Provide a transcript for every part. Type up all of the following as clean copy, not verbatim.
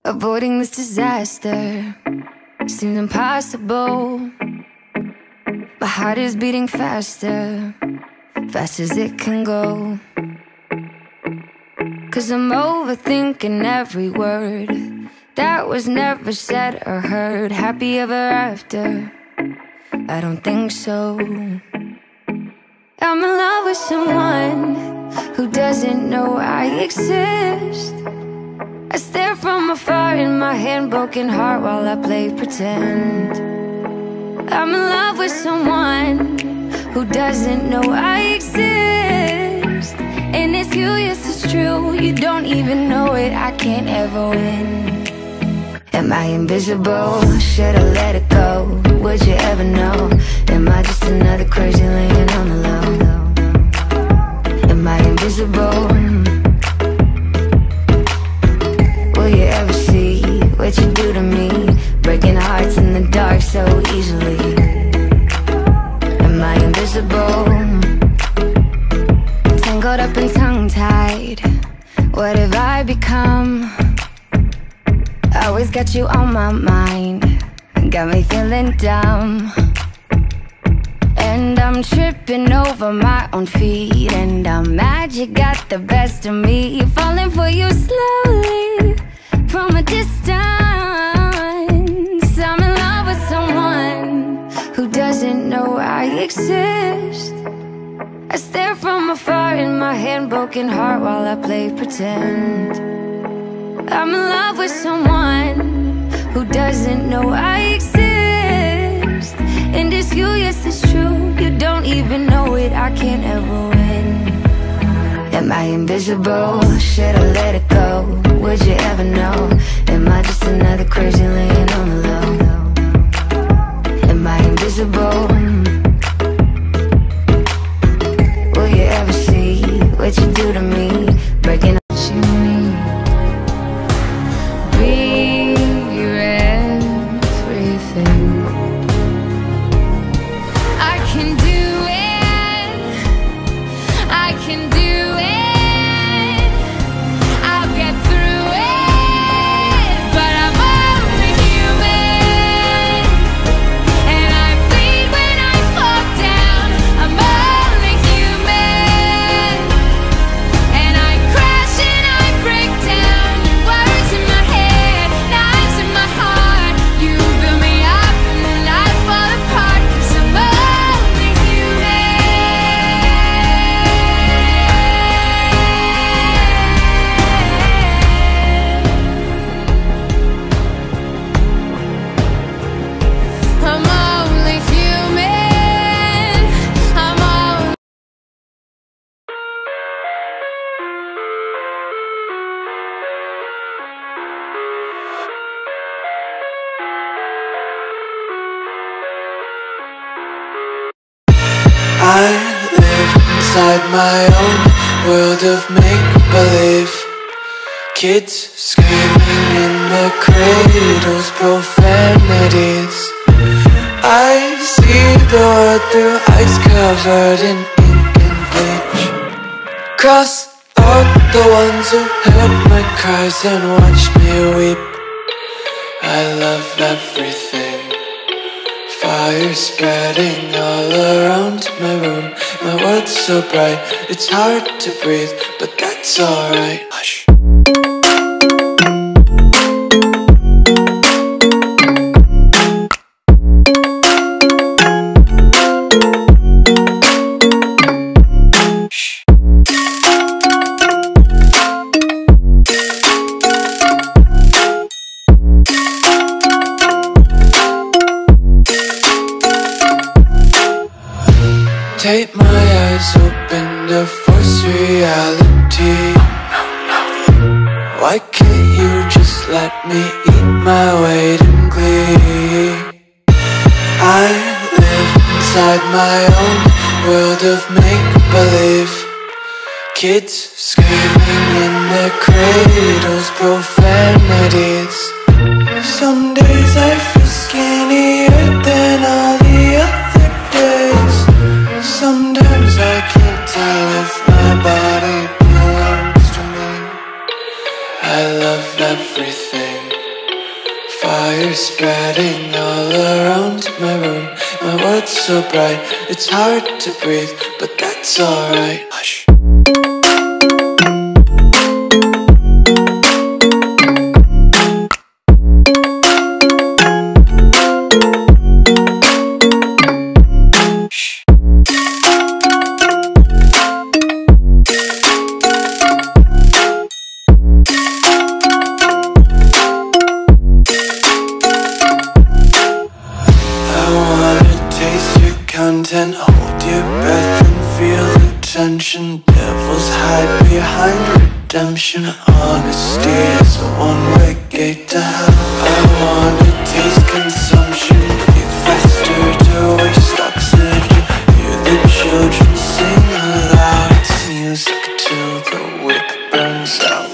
Avoiding this disaster seems impossible. My heart is beating faster, fast as it can go. 'Cause I'm overthinking every word that was never said or heard. Happy ever after? I don't think so. I'm in love with someone who doesn't know I exist. I stare from afar in my hand-broken heart while I play pretend. I'm in love with someone who doesn't know I exist. And it's you, yes it's true, you don't even know it, I can't ever win. Am I invisible? Should I let it go? Would you ever know? Am I just another crazy laying on the low? Am I invisible? Will you ever see what you do to me? Breaking hearts in the dark so easily. Am I invisible? Tangled up and tongue-tied, what have I become? Always got you on my mind, got me feeling dumb. And I'm tripping over my own feet, and I'm mad you got the best of me. Falling for you slowly from a distance. I'm in love with someone who doesn't know I exist. I stare from afar in my hand-broken heart while I play pretend. I'm in love with someone who doesn't know I exist. And it's you, yes it's true, you don't even know it, I can't ever win. Am I invisible? Should I let it go? Would you ever know? Am I just another crazy laying on the low? Am I invisible? Will you ever see what you do to me? Breaking up you need. Be everything. I can do it, I can do it, I'll get through it, but I'm only human, and I bleed when I fall down. I'm only human, and I crash and I break down. Words in my head, knives in my heart. You build me up and then I fall apart, 'cause I'm only I'm only human. I'm only I live inside my own world of make-believe. Kids screaming in their cradles, profanities. I see the world through eyes covered in ink and bleach. Cross out the ones who heard my cries and watched me weep. I love everything. Fire spreading all around my room. My world's so bright, it's hard to breathe, but that's alright. Hush. Take my eyes open to force reality. Why can't you just let me eat my weight in glee? I live inside my own world of make-believe. Kids screaming in their cradles, profanities. Some days I feel skinnier than all the other days. Sometimes I can't tell if my body belongs to me. I love everything. fire spreading all around my room. My world's so bright, it's hard to breathe, but that's alright. Hush. Content, hold your breath and feel the tension. Devils hide behind redemption. Honesty is a one-way gate to hell. I wanna taste consumption, breathe faster to waste oxygen. Hear the children sing aloud. It's music till the wick burns out.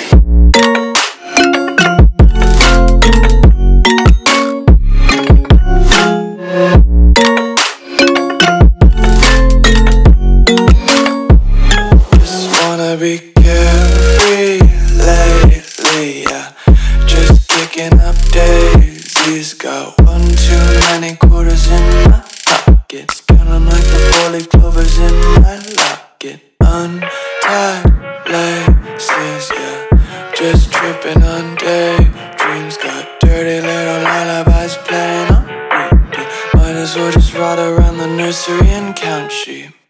Be carefree lately, yeah. Just kicking up daisies. Got one too many quarters in my pockets. Count 'em like the 4-leaf clovers in my locket. Untied laces, yeah. Just tripping on daydreams. Got dirty little lullabies playing on repeat. Might as well just ride around the nursery and count sheep.